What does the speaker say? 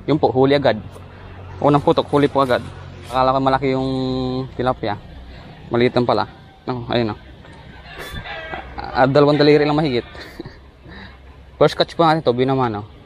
Yun po, huli agad. Unang putok, huli po agad. Akala ko malaki yung tilapia. Maliit lang pala. Ayun o. Dalawang daliri lang mahigit. First catch po natin ito, binaman o.